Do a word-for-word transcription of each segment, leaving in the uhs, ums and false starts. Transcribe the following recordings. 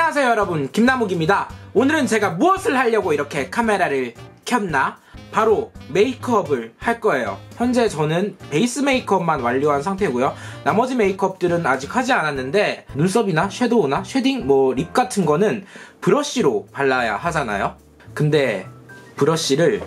안녕하세요 여러분, 김나묵입니다. 오늘은 제가 무엇을 하려고 이렇게 카메라를 켰나? 바로 메이크업을 할 거예요. 현재 저는 베이스 메이크업만 완료한 상태고요. 나머지 메이크업들은 아직 하지 않았는데 눈썹이나 섀도우나 쉐딩, 뭐 립 같은 거는 브러쉬로 발라야 하잖아요. 근데 브러쉬를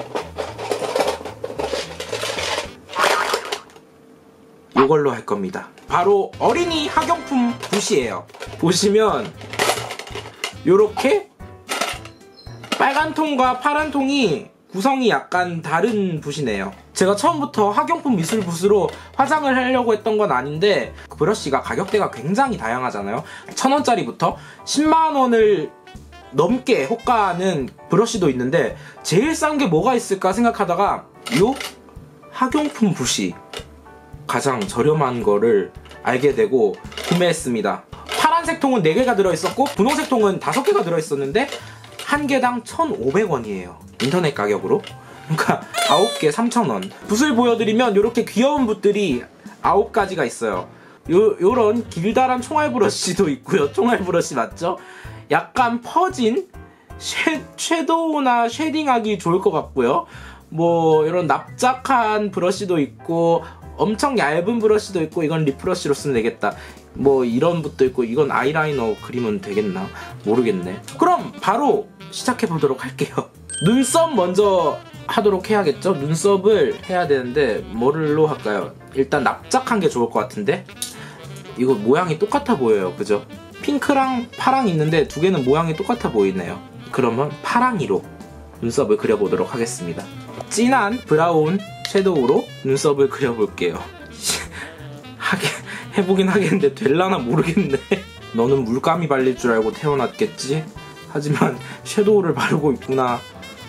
이걸로 할 겁니다. 바로 어린이 학용품 붓이에요. 보시면 요렇게 빨간 통과 파란 통이 구성이 약간 다른 붓이네요. 제가 처음부터 학용품 미술 붓으로 화장을 하려고 했던 건 아닌데 브러쉬가 가격대가 굉장히 다양하잖아요. 천 원짜리부터 십만 원을 넘게 호가하는 브러쉬도 있는데 제일 싼 게 뭐가 있을까 생각하다가 요 학용품 붓이 가장 저렴한 거를 알게 되고 구매했습니다. 파란색 통은 네 개가 들어있었고 분홍색 통은 다섯 개가 들어있었는데 한 개당 천오백 원이에요. 인터넷 가격으로. 그러니까 아홉 개 삼천 원. 붓을 보여드리면 이렇게 귀여운 붓들이 아홉 가지가 있어요. 요, 요런 길다란 총알 브러쉬도 있고요. 총알 브러쉬 맞죠? 약간 퍼진 쉐, 섀도우나 쉐딩하기 좋을 것 같고요. 뭐 이런 납작한 브러쉬도 있고 엄청 얇은 브러쉬도 있고 이건 립 브러쉬로 쓰면 되겠다. 뭐 이런 붓도 있고 이건 아이라이너 그리면 되겠나? 모르겠네. 그럼 바로 시작해 보도록 할게요. 눈썹 먼저 하도록 해야겠죠? 눈썹을 해야 되는데 뭐를로 할까요? 일단 납작한 게 좋을 것 같은데 이거 모양이 똑같아 보여요. 그죠? 핑크랑 파랑 있는데 두 개는 모양이 똑같아 보이네요. 그러면 파랑이로 눈썹을 그려보도록 하겠습니다. 진한 브라운 섀도우로 눈썹을 그려볼게요. 하게, 해보긴 하겠는데 될라나 모르겠네. 너는 물감이 발릴 줄 알고 태어났겠지? 하지만 섀도우를 바르고 있구나.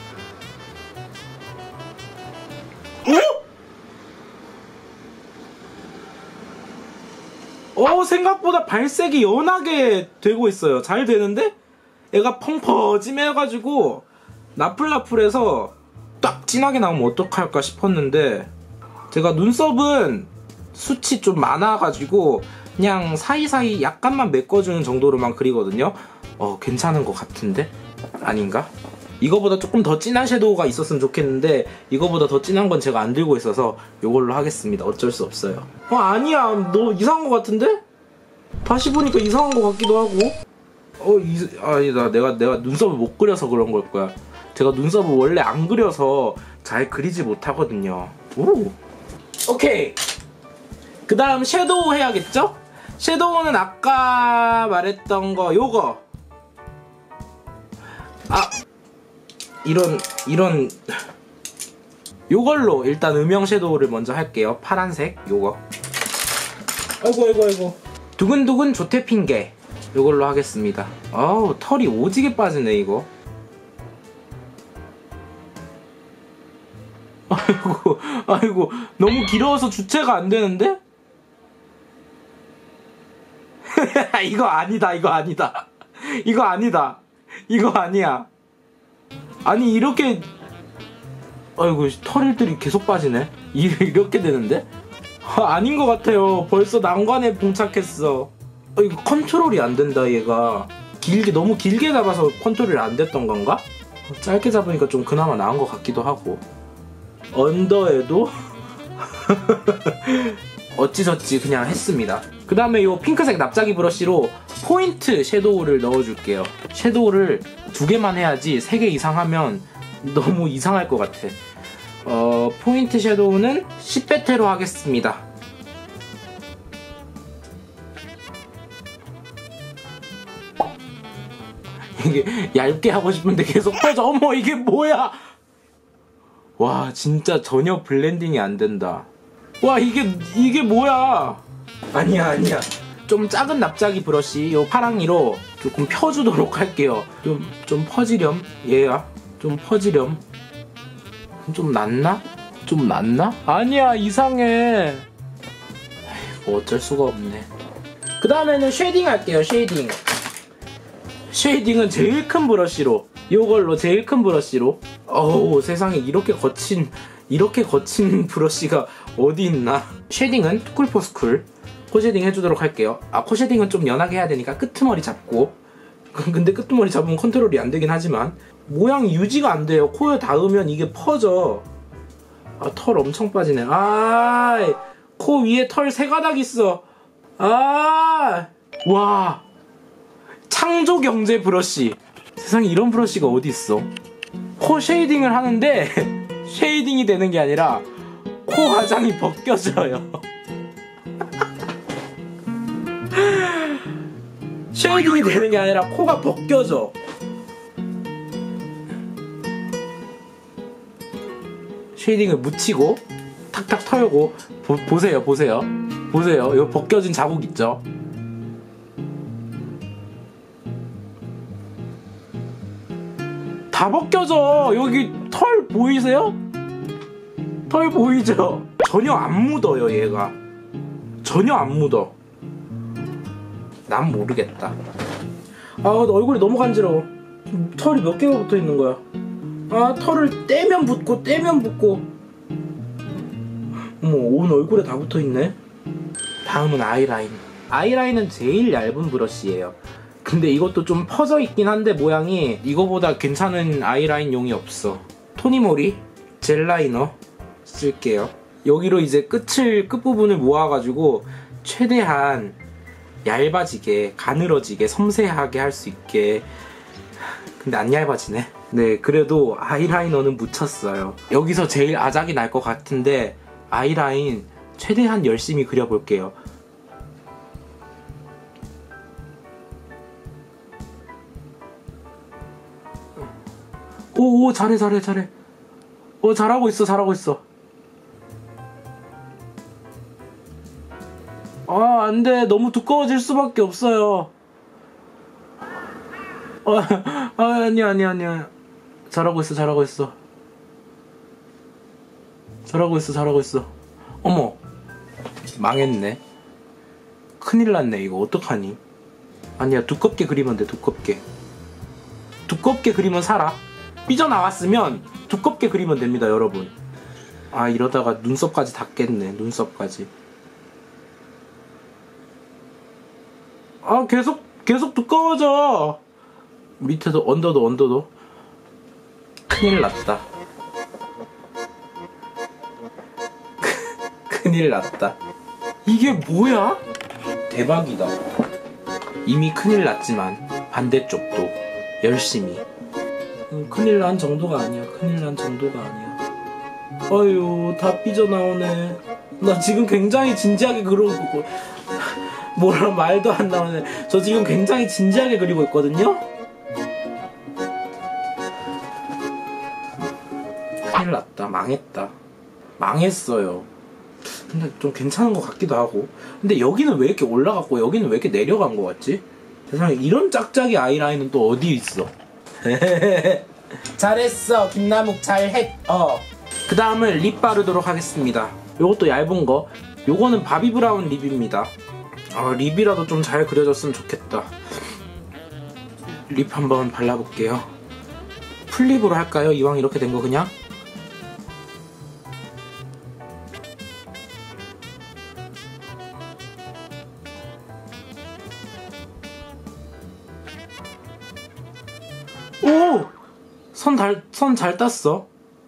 어? 어, 생각보다 발색이 연하게 되고 있어요. 잘 되는데? 얘가 펑퍼짐해가지고 나풀나풀해서 딱 진하게 나오면 어떡할까 싶었는데 제가 눈썹은 숱이 좀 많아가지고 그냥 사이사이 약간만 메꿔주는 정도로만 그리거든요. 어, 괜찮은 것 같은데? 아닌가? 이거보다 조금 더 진한 섀도우가 있었으면 좋겠는데 이거보다 더 진한 건 제가 안 들고 있어서 이걸로 하겠습니다. 어쩔 수 없어요. 어, 아니야. 너 이상한 것 같은데? 다시 보니까 이상한 것 같기도 하고. 어, 이, 아니다. 내가, 내가 눈썹을 못 그려서 그런 걸 거야. 제가 눈썹을 원래 안 그려서 잘 그리지 못하거든요. 오. 오케이. 그 다음 섀도우 해야겠죠? 섀도우는 아까 말했던 거 요거. 아, 이런 이런 요걸로 일단 음영 섀도우를 먼저 할게요. 파란색 요거. 아이고 아이고 아이고. 두근두근 조태핑계 요걸로 하겠습니다. 아우, 털이 오지게 빠지네 이거. 아이고 아이고, 너무 길어서 주체가 안 되는데? 이거 아니다 이거 아니다 이거 아니다 이거 아니야. 아니 이렇게 아이고 털들이 계속 빠지네. 이렇게 되는데? 아, 아닌 것 같아요. 벌써 난관에 봉착했어. 아, 이거 컨트롤이 안 된다. 얘가 길게 너무 길게 잡아서 컨트롤이 안 됐던 건가? 짧게 잡으니까 좀 그나마 나은 것 같기도 하고. 언더에도 어찌저찌 그냥 했습니다. 그 다음에 이 핑크색 납작이 브러쉬로 포인트 섀도우를 넣어줄게요. 섀도우를 두 개만 해야지 세 개 이상 하면 너무 이상할 것 같아. 어, 포인트 섀도우는 십 배태로 하겠습니다. 이게 얇게 하고 싶은데 계속 퍼져. 어머, 이게 뭐야? 와, 진짜 전혀 블렌딩이 안 된다. 와, 이게 이게 뭐야? 아니야 아니야. 좀 작은 납작이 브러쉬 요 파랑이로 조금 펴주도록 할게요. 좀, 좀 퍼지렴. 얘야 좀 퍼지렴. 좀 낫나? 좀 낫나? 아니야, 이상해. 뭐 어쩔 수가 없네. 그 다음에는 쉐딩 할게요. 쉐딩. 쉐딩은 제일 큰 브러쉬로, 요걸로 제일 큰 브러쉬로. 어우, 세상에 이렇게 거친 이렇게 거친 브러쉬가 어디 있나. 쉐딩은 투쿨포스쿨 코쉐딩 해주도록 할게요. 아, 코쉐딩은 좀 연하게 해야 되니까 끄트머리 잡고 근데 끄트머리 잡으면 컨트롤이 안 되긴 하지만 모양이 유지가 안 돼요. 코에 닿으면 이게 퍼져. 아, 털 엄청 빠지네. 아, 코 위에 털 세 가닥 있어. 아, 와, 창조 경제 브러쉬. 세상에 이런 브러쉬가 어디 있어? 코 쉐이딩을 하는데 쉐이딩이 되는 게 아니라 코 화장이 벗겨져요. 쉐이딩이 되는 게 아니라 코가 벗겨져. 쉐이딩을 묻히고 탁탁 털고 보, 보세요 보세요 보세요. 이거 벗겨진 자국 있죠? 다 벗겨져. 여기 털 보이세요? 털 보이죠? 전혀 안 묻어요. 얘가 전혀 안 묻어. 난 모르겠다. 아, 얼굴이 너무 간지러워. 털이 몇 개가 붙어 있는 거야. 아, 털을 떼면 붙고 떼면 붙고. 어머, 온 얼굴에 다 붙어 있네. 다음은 아이라인. 아이라인은 제일 얇은 브러쉬예요. 근데 이것도 좀 퍼져 있긴 한데 모양이 이거보다 괜찮은 아이라인용이 없어. 토니모리 젤 라이너 쓸게요. 여기로 이제 끝을 끝부분을 모아가지고 최대한 얇아지게, 가늘어지게, 섬세하게 할 수 있게. 근데 안 얇아지네. 네, 그래도 아이라이너는 묻혔어요. 여기서 제일 아작이 날 것 같은데 아이라인 최대한 열심히 그려볼게요. 오오, 잘해 잘해 잘해. 어, 잘하고 있어 잘하고 있어. 아, 안돼. 너무 두꺼워질 수밖에 없어요. 아, 아, 아니야 아니야 아니야. 잘하고 있어 잘하고 있어. 잘하고 있어 잘하고 있어. 어머, 망했네. 큰일 났네. 이거 어떡하니? 아니야, 두껍게 그리면 돼. 두껍게 두껍게 그리면 살아. 삐져나왔으면 두껍게 그리면 됩니다, 여러분. 아, 이러다가 눈썹까지 닿겠네. 눈썹까지. 아, 계속 계속 두꺼워져. 밑에도 언더도 언더도. 큰일 났다. 큰일 났다. 이게 뭐야? 대박이다. 이미 큰일 났지만 반대쪽도 열심히. 음, 큰일 난 정도가 아니야. 큰일 난 정도가 아니야. 아유, 다 삐져나오네. 나 지금 굉장히 진지하게 그러고 뭐라 말도 안 나오네. 저 지금 굉장히 진지하게 그리고 있거든요? 큰일 났다. 망했다. 망했어요. 근데 좀 괜찮은 것 같기도 하고. 근데 여기는 왜 이렇게 올라갔고 여기는 왜 이렇게 내려간 것 같지? 세상에, 이런 짝짝이 아이라인은 또 어디 있어? 잘했어 김나묵, 잘했어. 그 다음은 립 바르도록 하겠습니다. 요것도 얇은 거. 요거는 바비 브라운 립입니다. 아, 립이라도 좀 잘 그려졌으면 좋겠다. 립 한번 발라볼게요. 풀립으로 할까요? 이왕 이렇게 된 거 그냥? 오! 선 달, 선 잘 땄어.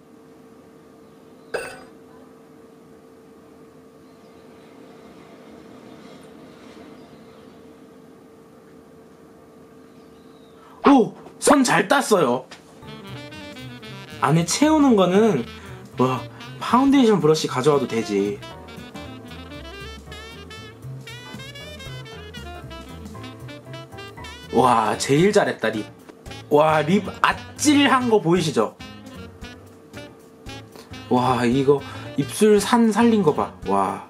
오! 선 잘 땄어요. 안에 채우는 거는 와, 파운데이션 브러쉬 가져와도 되지. 와, 제일 잘했다. 립. 와, 립 아찔한 거 보이시죠? 와, 이거 입술 산 살린 거 봐. 와.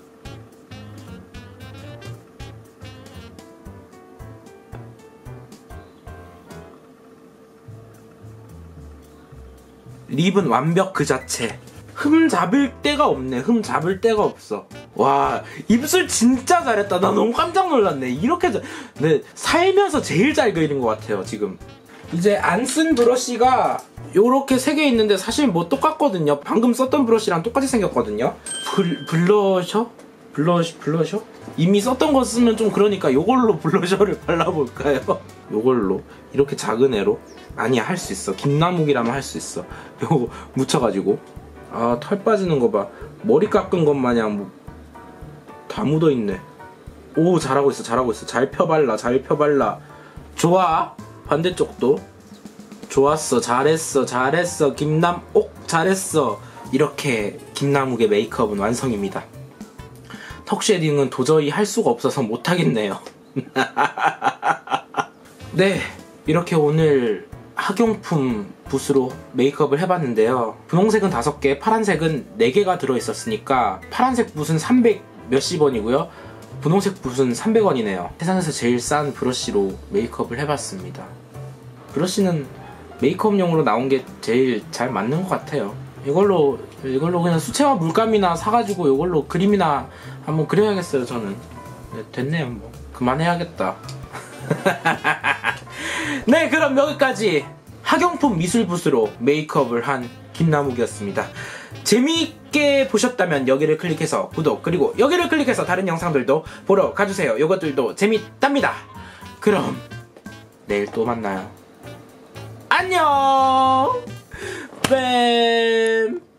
립은 완벽 그 자체. 흠 잡을 데가 없네. 흠 잡을 데가 없어. 와, 입술 진짜 잘했다. 나 너무 깜짝 놀랐네. 이렇게 잘... 네, 살면서 제일 잘 그리는 것 같아요 지금. 이제 안 쓴 브러쉬가 요렇게 세 개 있는데 사실 뭐 똑같거든요. 방금 썼던 브러쉬랑 똑같이 생겼거든요. 블, 블러셔? 블러셔? 블러셔? 이미 썼던 거 쓰면 좀 그러니까 요걸로 블러셔를 발라볼까요? 요걸로 이렇게 작은 애로 아니야 할 수 있어. 김나무기라면 할 수 있어. 요거 묻혀가지고 아 털 빠지는 거 봐. 머리 깎은 것 마냥 뭐 다 묻어있네. 오 잘하고 있어 잘하고 있어. 잘 펴발라 잘 펴발라. 좋아. 반대쪽도 좋았어 잘했어 잘했어 김남옥 잘했어. 이렇게 김나무개 메이크업은 완성입니다. 턱 쉐딩은 도저히 할 수가 없어서 못하겠네요. 네 이렇게 오늘 학용품 붓으로 메이크업을 해봤는데요. 분홍색은 다섯 개, 파란색은 네 개가 들어있었으니까 파란색 붓은 삼백 몇십 원이고요. 분홍색 붓은 삼백 원이네요. 세상에서 제일 싼 브러쉬로 메이크업을 해봤습니다. 브러쉬는 메이크업용으로 나온 게 제일 잘 맞는 것 같아요. 이걸로 이걸로 그냥 수채화 물감이나 사가지고 이걸로 그림이나 한번 그려야겠어요. 저는 네, 됐네요. 뭐 그만해야겠다. 네 그럼 여기까지 학용품 미술붓으로 메이크업을 한 김나무기였습니다. 재미있게 보셨다면 여기를 클릭해서 구독, 그리고 여기를 클릭해서 다른 영상들도 보러 가주세요. 이것들도 재밌답니다. 그럼 내일 또 만나요. 안녕. 뱀